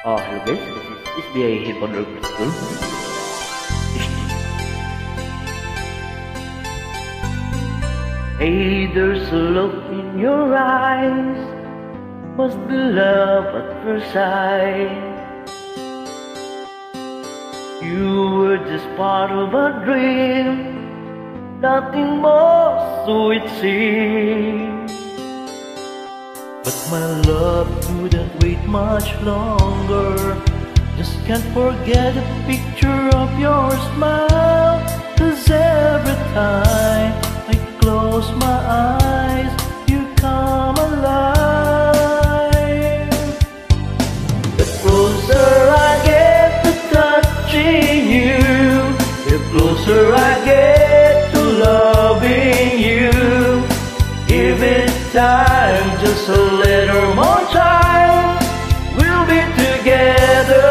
Hello guys, this is SBI Headphone Request Tool. Hey, there's a look in your eyes. Must be love at first sight. You were just part of a dream, nothing more, so it seems. But my love couldn't wait much longer. Just can't forget the picture of your smile. 'Cause every time I close my eyes, you come alive. The closer I get to touching you, the closer I get to loving you. Give it time, just a little more time, we'll be together.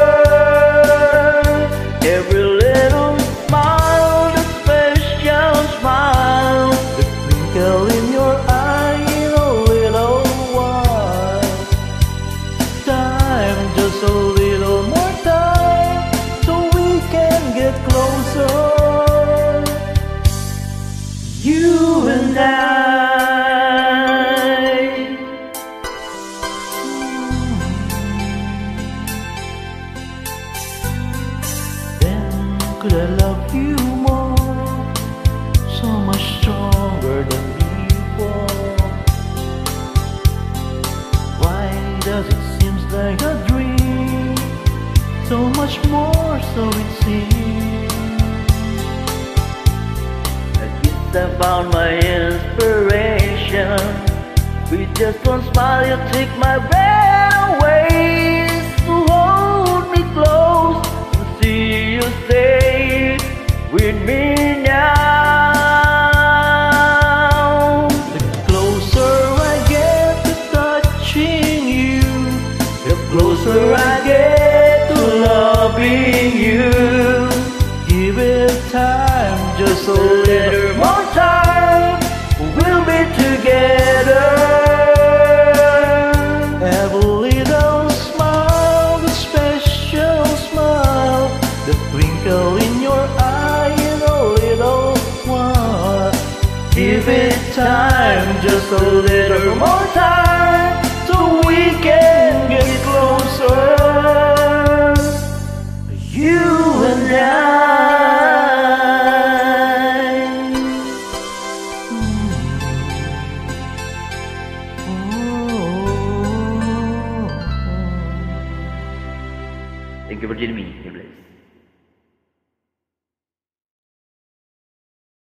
Every little smile, the special smile, the twinkle in your eye in a little while. Time, just a little more time, so we can get closer. You and I. Could I love you more, so much stronger than before? Why does it seem like a dream? So much more, so it seems. I guess I found my inspiration. With just one smile you take my breath away. So hold me close and see you stay with me now. The closer I get to touching you, the closer I get to loving you. Give it time, just a little more time, we'll be together. Have a little smile, the special smile, the twinkle in your eye in a little while. Give it time, just a little more time, so we can get closer. You and I. Thank you for joining me. God bless.